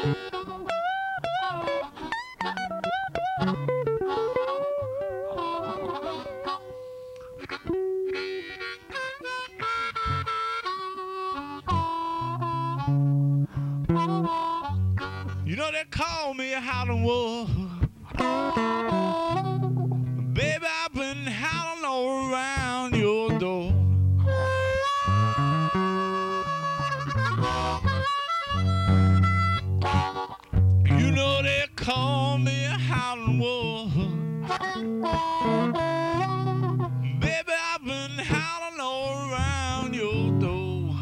You know they call me a howling wolf. Baby, I've been howling all around your door. You know they call me a howling wolf. Baby, I've been howling all around your door.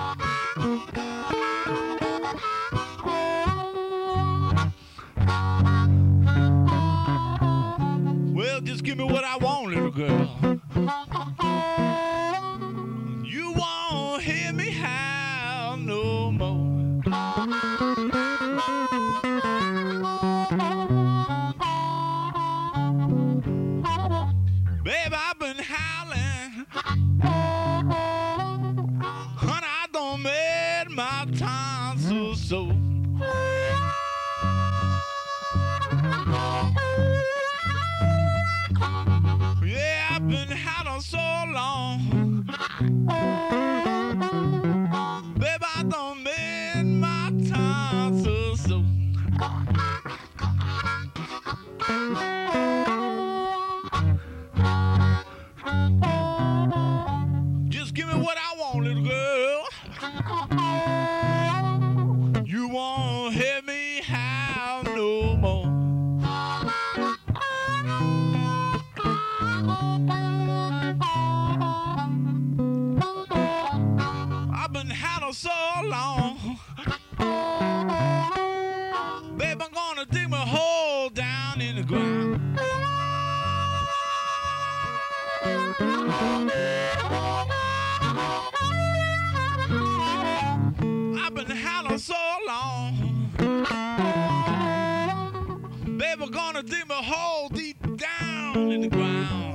Well, just give me what I want, little girl. You won't hear me howl no more. Babe, I've been howling. Honey, I done made my tonsils so. Yeah, I've been howling so long. Babe, I done made my tonsils so. Just give me what I want, little girl. You won't hear me howl no more. I've been howling so long. Babe, I'm gonna dig my hole down in the ground. I've been howling so long. Baby, I'm gonna dig my hole deep down in the ground.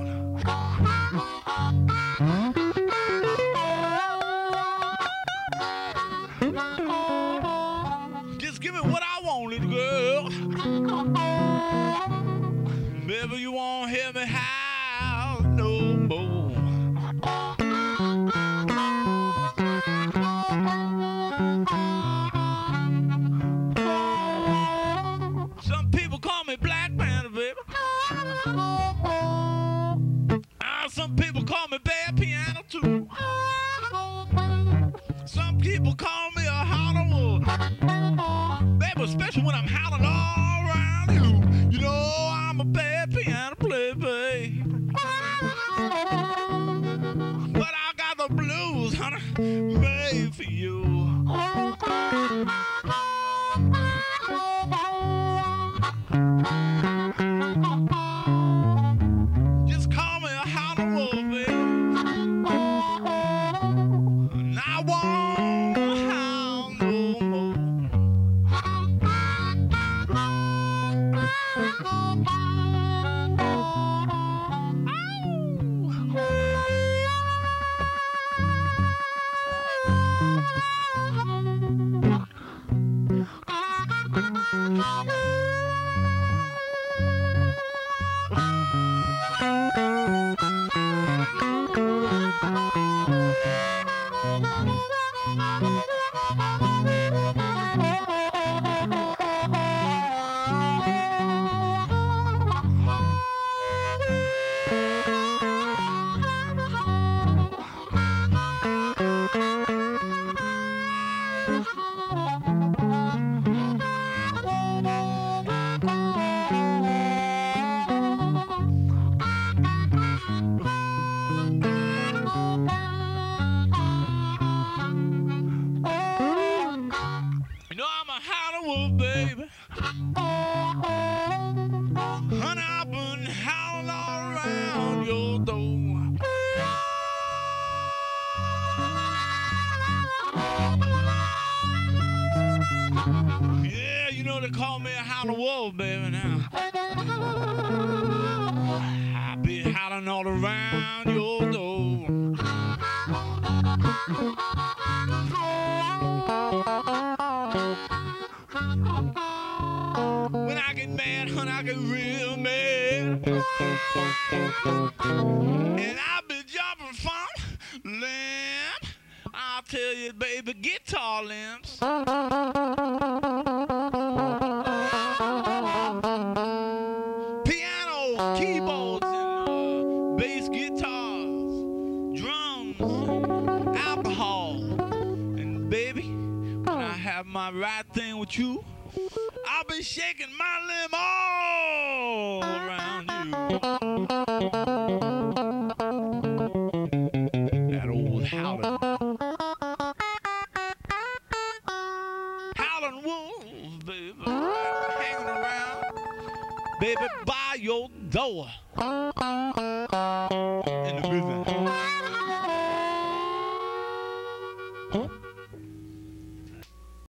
Just give me what I want, little girl. Baby, you won't hear me howl no more. Some people call me Black Panther, baby. Some people call me Bad Piano, too. Some people call me a howling wolf. Baby, especially when I'm howling all around you. You know I'm a bad piano player, babe. But I got the blues, honey, made for you. Just call me a howling wolf, baby. And I won't howl no more. Baby, honey, I've been howling all around your door. Yeah, you know they call me a howling wolf, baby, now. I've been howling all around your door. When I get mad, honey, I get real mad. And I be jumping from limb. I'll tell you, baby, guitar limbs. Piano, keyboards, and bass guitars, drums, and alcohol. And baby, when I have my right thing with you, I'll be shaking my limb all around you. That old howling. Howling wolves, baby, hanging around, baby, by your door.